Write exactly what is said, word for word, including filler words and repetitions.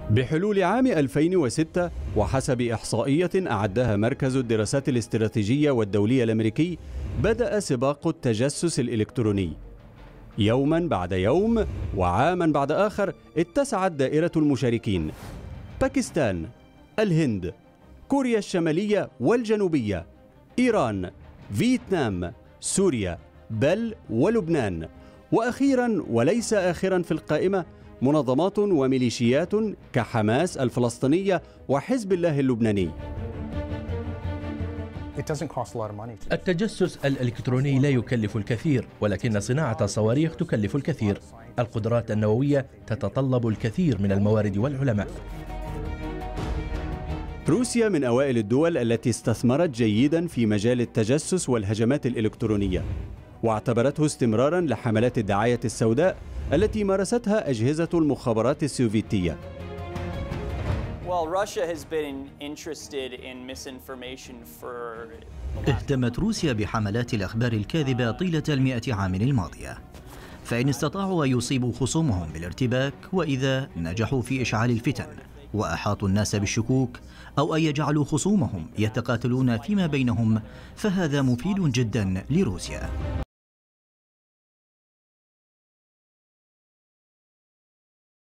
بحلول عام ألفين وستة، وحسب إحصائية أعدها مركز الدراسات الاستراتيجية والدولية الأمريكي، بدأ سباق التجسس الإلكتروني. يوما بعد يوم وعاما بعد آخر اتسعت دائرة المشاركين: باكستان، الهند، كوريا الشمالية والجنوبية، إيران، فيتنام، سوريا، بل ولبنان، وأخيرا وليس آخرا في القائمة منظمات وميليشيات كحماس الفلسطينية وحزب الله اللبناني. التجسس الإلكتروني لا يكلف الكثير، ولكن صناعة الصواريخ تكلف الكثير. القدرات النووية تتطلب الكثير من الموارد والعلماء. روسيا من أوائل الدول التي استثمرت جيدا في مجال التجسس والهجمات الإلكترونية، واعتبرته استمرارا لحملات الدعاية السوداء التي مارستها أجهزة المخابرات السوفيتية. اهتمت روسيا بحملات الأخبار الكاذبة طيلة المئة عام الماضية، فإن استطاعوا أن يصيبوا خصومهم بالارتباك وإذا نجحوا في إشعال الفتن وأحاطوا الناس بالشكوك، أو أن يجعلوا خصومهم يتقاتلون فيما بينهم، فهذا مفيد جدا لروسيا.